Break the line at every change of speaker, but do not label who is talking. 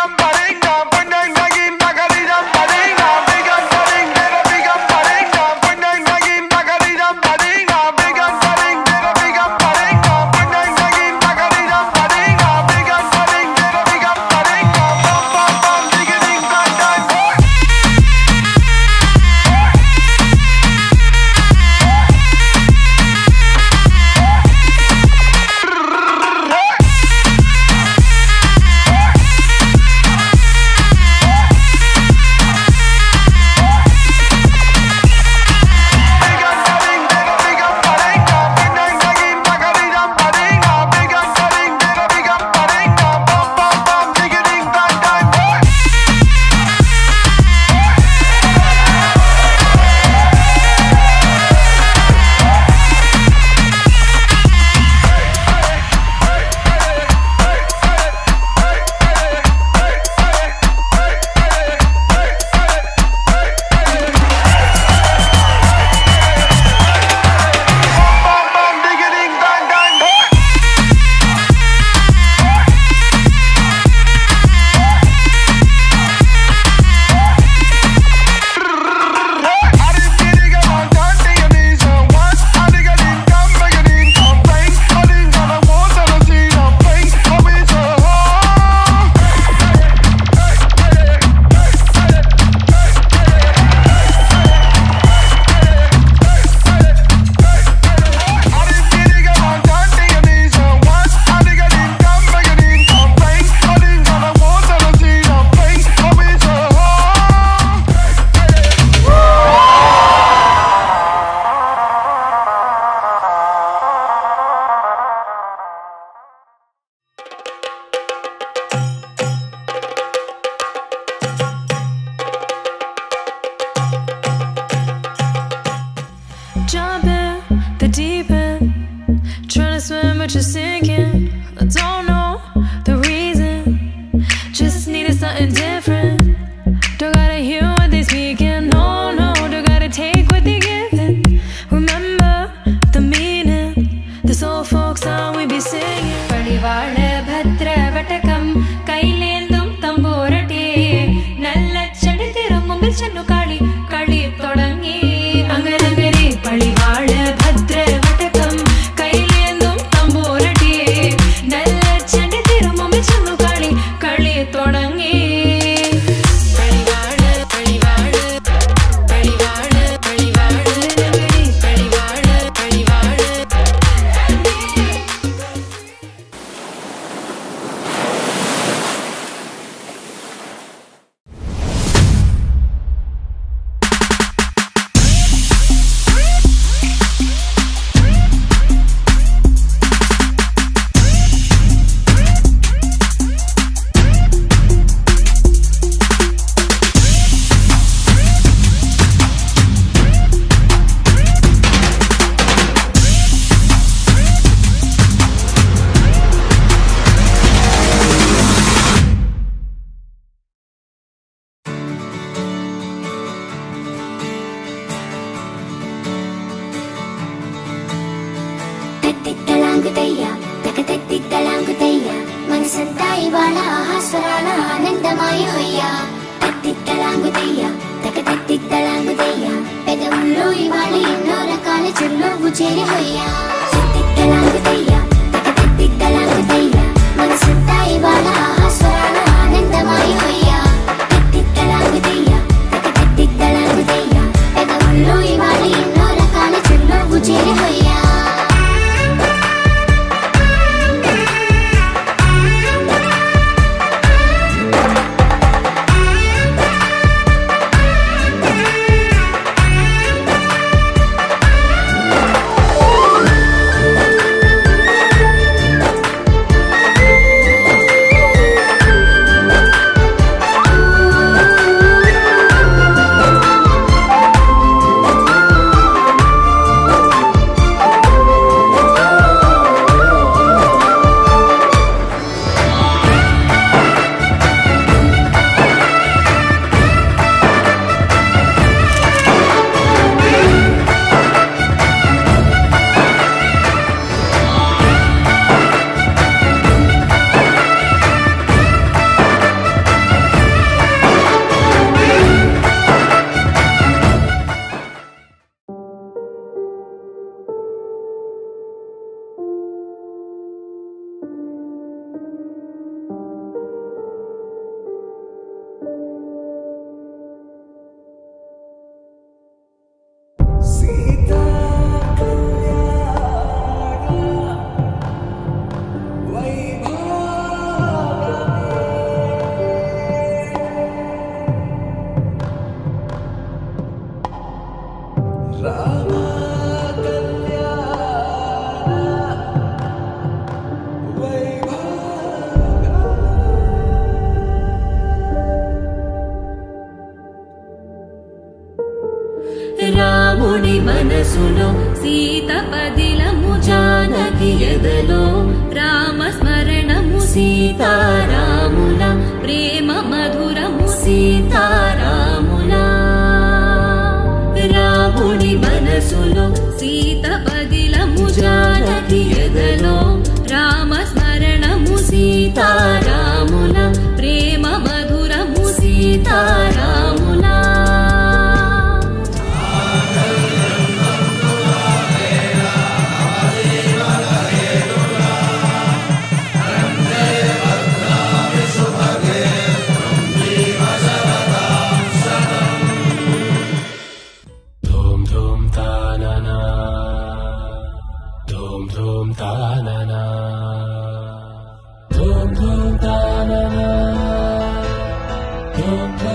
but you're sinking. I don't know the reason, just needed something different. Don't gotta hear what they speaking, no, no, don't gotta take what they giving. Remember the meaning, this old folk song we be singing. Parivale bhadra vatakam kailendum tamborati nalla chadithirum mumbil channu kali kali thodangi angarangari parivale bhadra vatakam kailendum tamborati nalla chadithirum mumbil channu kali kali thodangi.
మనసులో సీత పదిలము జానకి ఎదలో రామ స్మరణము సీతారాముల ప్రేమ మధురము సీతారాముల రాముడి మనసులో సీత పదిలము జానకి ఎదలో రామ స్మరణము సీతారాముల ప్రేమ మధురము సీతారాముల
Dhum ta na na, dhum ta na na, dhum.